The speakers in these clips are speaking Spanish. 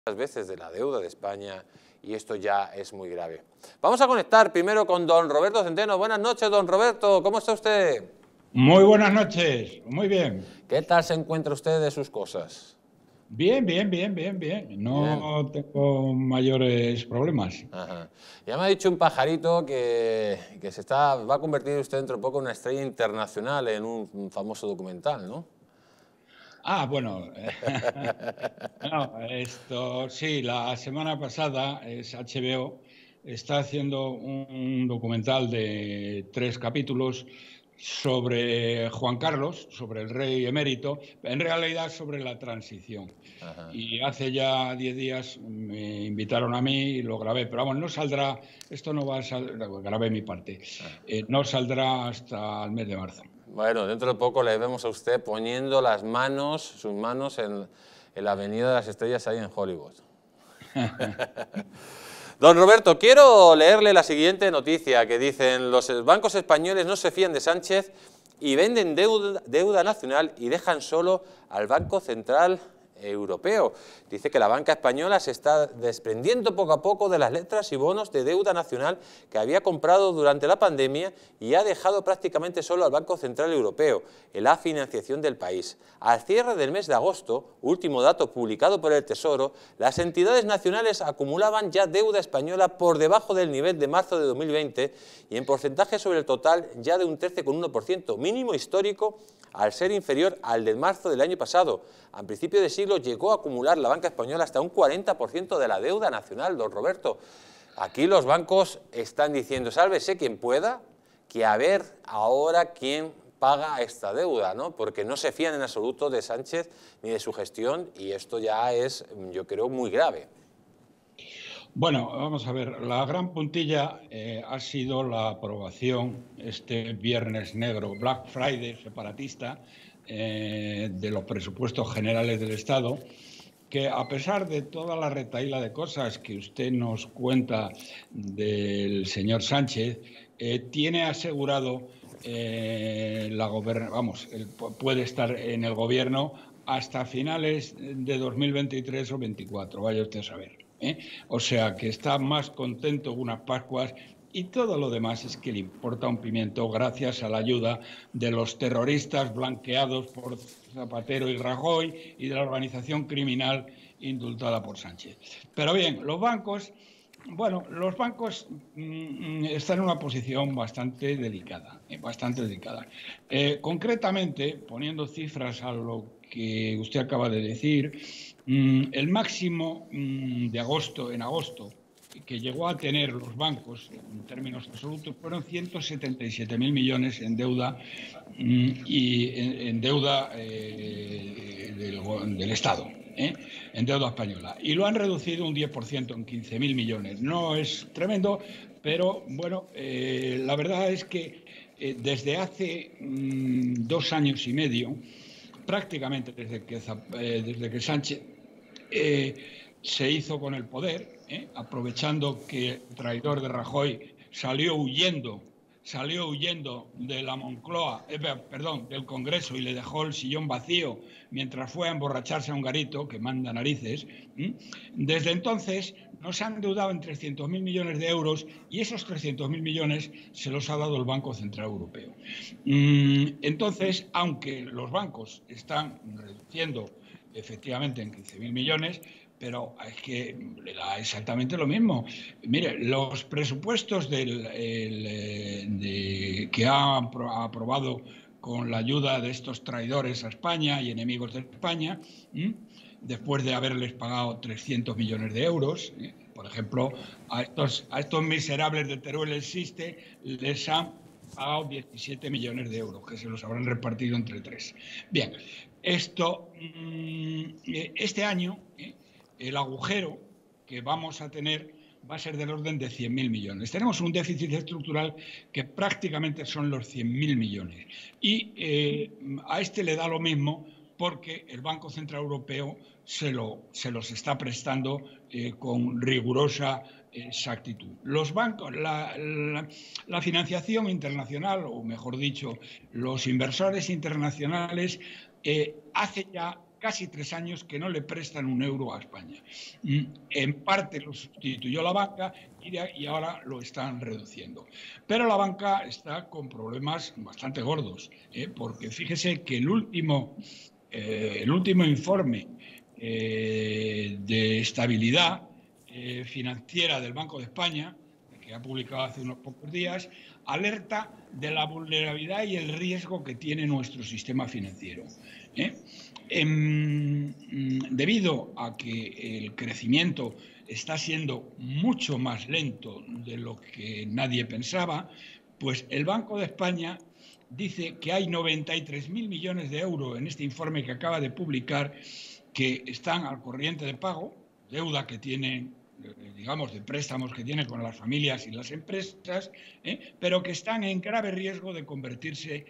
veces de la deuda de España y esto ya es muy grave. Vamos a conectar primero con don Roberto Centeno. Buenas noches, don Roberto, ¿cómo está usted? Muy buenas noches, muy bien. ¿Qué tal se encuentra usted de sus cosas? Bien. No tengo mayores problemas. Ajá. Ya me ha dicho un pajarito que va a convertir usted dentro de poco en una estrella internacional en un famoso documental, ¿no? Ah, bueno. No, esto sí, la semana pasada es HBO está haciendo un documental de 3 capítulos sobre Juan Carlos, sobre el rey emérito, en realidad sobre la transición. Ajá. Y hace ya 10 días me invitaron a mí y lo grabé, pero vamos, no saldrá, esto no va a salir, grabé mi parte, no saldrá hasta el mes de marzo. Bueno, dentro de poco le vemos a usted poniendo sus manos en la Avenida de las Estrellas ahí en Hollywood. Don Roberto, quiero leerle la siguiente noticia que dicen: los bancos españoles no se fían de Sánchez y venden deuda nacional y dejan solo al Banco Central Europeo. Dice que la banca española se está desprendiendo poco a poco de las letras y bonos de deuda nacional que había comprado durante la pandemia y ha dejado prácticamente solo al Banco Central Europeo en la financiación del país. Al cierre del mes de agosto, último dato publicado por el Tesoro, las entidades nacionales acumulaban ya deuda española por debajo del nivel de marzo de 2020 y en porcentaje sobre el total ya de un 13,1%, mínimo histórico al ser inferior al de marzo del año pasado. A principio de siglo llegó a acumular la banca española hasta un 40% de la deuda nacional, don Roberto. Aquí los bancos están diciendo: sálvese quien pueda, que a ver ahora quién paga esta deuda, ¿no? Porque no se fían en absoluto de Sánchez ni de su gestión y esto ya es, yo creo, muy grave. Bueno, vamos a ver, la gran puntilla ha sido la aprobación este viernes negro, Black Friday separatista, de los presupuestos generales del Estado, que a pesar de toda la retahíla de cosas que usted nos cuenta del señor Sánchez, tiene asegurado puede estar en el gobierno hasta finales de 2023 o 2024, vaya usted a saber. O sea, que está más contento que unas Pascuas y todo lo demás es que le importa un pimiento gracias a la ayuda de los terroristas blanqueados por Zapatero y Rajoy y de la organización criminal indultada por Sánchez. Pero bien, los bancos están en una posición bastante delicada. Concretamente, poniendo cifras a lo que usted acaba de decir, el máximo de agosto, que llegó a tener los bancos en términos absolutos fueron 177.000 millones en deuda y en deuda del Estado, en deuda española. Y lo han reducido un 10% en 15.000 millones. No es tremendo, pero bueno, la verdad es que desde hace 2 años y medio, prácticamente desde que Sánchez se hizo con el poder, aprovechando que el traidor de Rajoy salió huyendo de la Moncloa, del Congreso, y le dejó el sillón vacío mientras fue a emborracharse a un garito que manda narices. Desde entonces nos han endeudado en 300.000 millones de euros y esos 300.000 millones se los ha dado el Banco Central Europeo. Entonces, aunque los bancos están reduciendo efectivamente en 15.000 millones, pero es que le da exactamente lo mismo. Mire, los presupuestos que ha aprobado con la ayuda de estos traidores a España y enemigos de España, después de haberles pagado 300 millones de euros, por ejemplo, a estos miserables de Teruel Existe les han pagado 17 millones de euros, que se los habrán repartido entre 3. Bien, este año el agujero que vamos a tener va a ser del orden de 100.000 millones. Tenemos un déficit estructural que prácticamente son los 100.000 millones. Y a este le da lo mismo porque el Banco Central Europeo se los está prestando con rigurosa exactitud. Los bancos, la financiación internacional, o mejor dicho, los inversores internacionales, hace ya casi 3 años que no le prestan un euro a España. En parte lo sustituyó la banca y ahora lo están reduciendo. Pero la banca está con problemas bastante gordos, porque fíjese que el último informe de estabilidad financiera del Banco de España, que ha publicado hace unos pocos días, alerta de la vulnerabilidad y el riesgo que tiene nuestro sistema financiero. Debido a que el crecimiento está siendo mucho más lento de lo que nadie pensaba, pues el Banco de España dice que hay 93.000 millones de euros en este informe que acaba de publicar que están al corriente de pago, deuda que tienen, digamos, de préstamos que tienen con las familias y las empresas, pero que están en grave riesgo de convertirse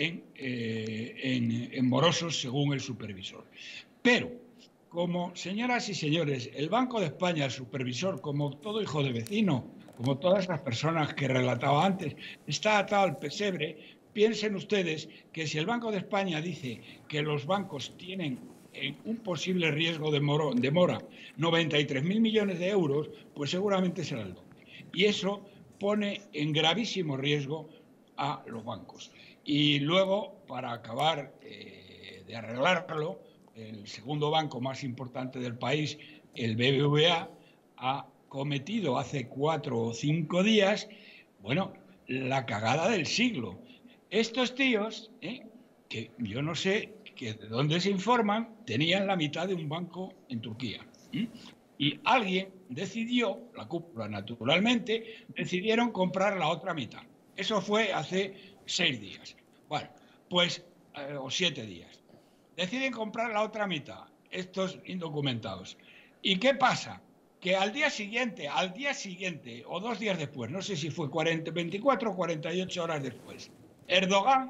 en morosos según el supervisor. Pero, como, señoras y señores, el Banco de España, el supervisor, como todo hijo de vecino, como todas las personas que relataba antes, está atado al pesebre, piensen ustedes que si el Banco de España dice que los bancos tienen un posible riesgo de mora 93.000 millones de euros, pues seguramente será el doble. Y eso pone en gravísimo riesgo a los bancos. Y luego, para acabar de arreglarlo, el segundo banco más importante del país, el BBVA, ha cometido hace 4 o 5 días, bueno, la cagada del siglo. Estos tíos, que yo no sé que de dónde se informan, tenían la mitad de un banco en Turquía. Y alguien decidió, la cúpula naturalmente, decidieron comprar la otra mitad. Eso fue hace 6 días. Bueno, pues, o 7 días. Deciden comprar la otra mitad, estos indocumentados. ¿Y qué pasa? Que al día siguiente, o 2 días después, no sé si fue 24 o 48 horas después, Erdogan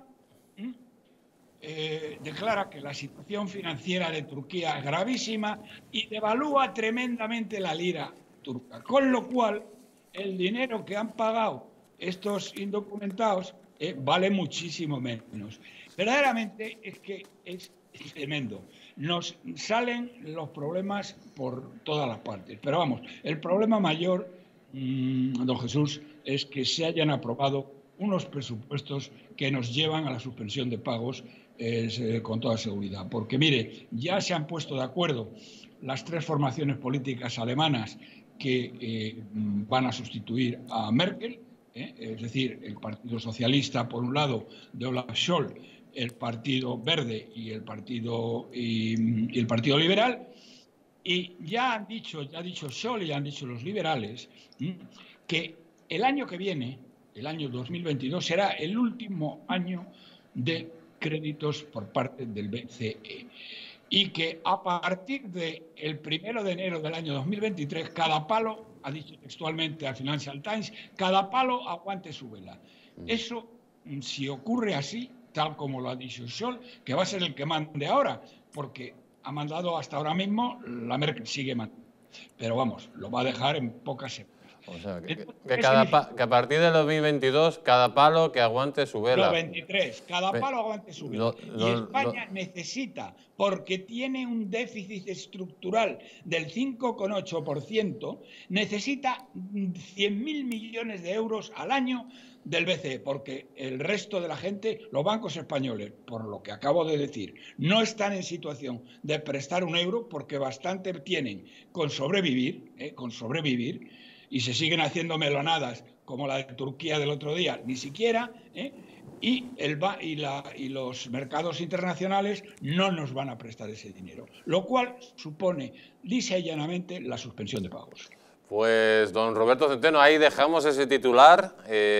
declara que la situación financiera de Turquía es gravísima y devalúa tremendamente la lira turca. Con lo cual, el dinero que han pagado estos indocumentados vale muchísimo menos. Verdaderamente es que es tremendo. Nos salen los problemas por todas las partes. Pero vamos, el problema mayor, don Jesús, es que se hayan aprobado unos presupuestos que nos llevan a la suspensión de pagos con toda seguridad. Porque, mire, ya se han puesto de acuerdo las 3 formaciones políticas alemanas que van a sustituir a Merkel, es decir, el Partido Socialista, por un lado, de Olaf Scholz, el Partido Verde y el Partido Liberal. Y ya ha dicho Scholz y ya han dicho los liberales que el año que viene, el año 2022, será el último año de créditos por parte del BCE. Y que a partir del 1 de enero del año 2023, cada palo, ha dicho textualmente a Financial Times, cada palo aguante su vela. Eso, si ocurre así, tal como lo ha dicho Scholz, que va a ser el que mande ahora, porque ha mandado hasta ahora mismo, la Merkel sigue mandando. Pero vamos, lo va a dejar en pocas semanas. O sea, que a partir del 2022, cada palo que aguante su vela. No, 23, cada palo aguante su vela. Y España necesita, porque tiene un déficit estructural del 5,8%, necesita 100.000 millones de euros al año del BCE, porque el resto de la gente, los bancos españoles, por lo que acabo de decir, no están en situación de prestar un euro porque bastante tienen con sobrevivir, y se siguen haciendo melonadas como la de Turquía del otro día, ni siquiera, y los mercados internacionales no nos van a prestar ese dinero, lo cual supone lisa y llanamente la suspensión de pagos. Pues, don Roberto Centeno, ahí dejamos ese titular.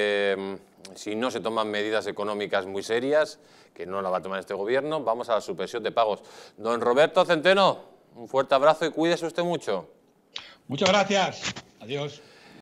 Si no se toman medidas económicas muy serias, que no la va a tomar este gobierno, vamos a la suspensión de pagos. Don Roberto Centeno, un fuerte abrazo y cuídese usted mucho. Muchas gracias. Adiós.